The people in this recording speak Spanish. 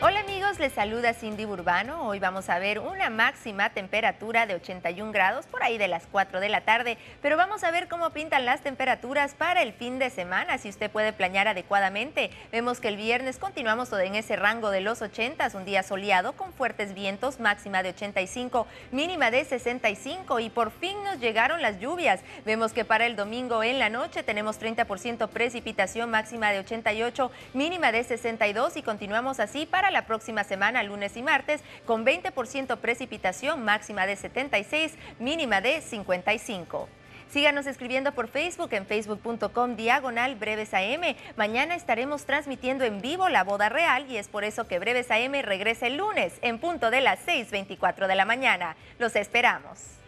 Hola amigos, les saluda Cindy Burbano. Hoy vamos a ver una máxima temperatura de 81 grados por ahí de las 4 de la tarde, pero vamos a ver cómo pintan las temperaturas para el fin de semana, si usted puede planear adecuadamente. Vemos que el viernes continuamos todo en ese rango de los 80, un día soleado con fuertes vientos, máxima de 85, mínima de 65 y por fin nos llegaron las lluvias. Vemos que para el domingo en la noche tenemos 30% precipitación, máxima de 88, mínima de 62 y continuamos así para la próxima semana, lunes y martes, con 20% precipitación, máxima de 76, mínima de 55. Síganos escribiendo por Facebook en facebook.com/BrevesAM. Mañana estaremos transmitiendo en vivo la boda real y es por eso que Breves AM regresa el lunes en punto de las 6:24 de la mañana. Los esperamos.